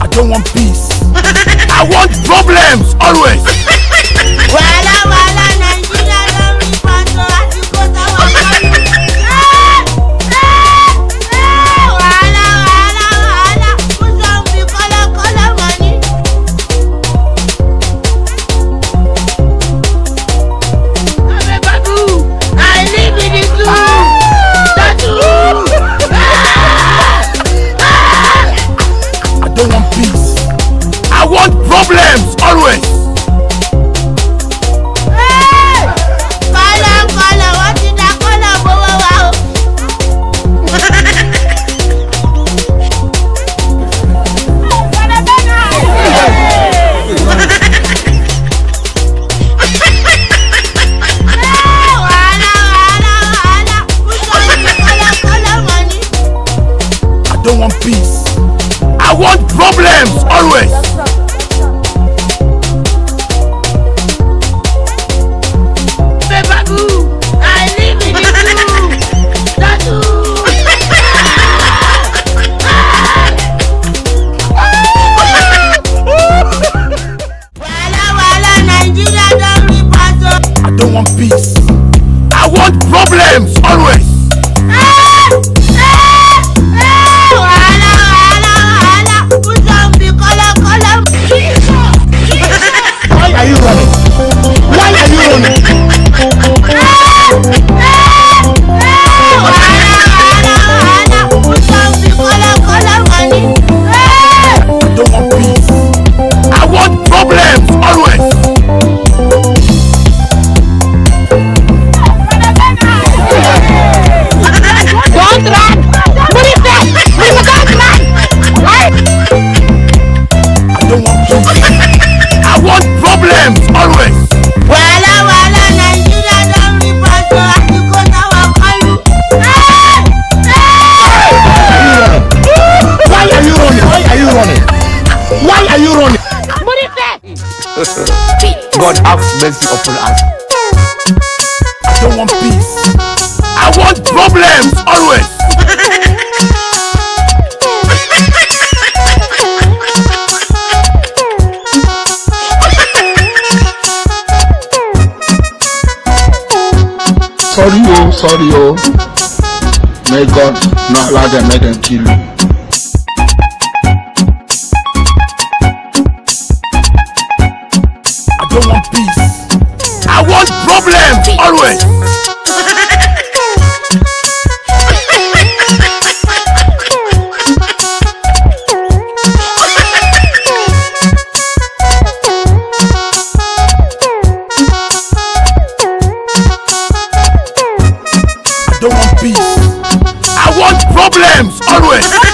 don't want peace. I want problems always. Wala Nigeria don't respond to us because I want money. Wala. Put some color money. I'm a babu. I live in the zoo. I don't want peace. I want problems always. Color, what is that color? Wow. I don't want peace. I want problems always. I don't want peace. I want problems always. Why are you running? Why are you running? I don't want peace. I want problems always. Don't run! I don't want peace. I want problems always. Wala Nigeria don't report to us because I want money. Why are you running? Why are you running? Why are you running? God have mercy upon us. I don't want peace. I want problems always. Sorry, oh. May God not allow them, make them kill you. I don't want peace. I want problems always. I don't want peace. I want problems always.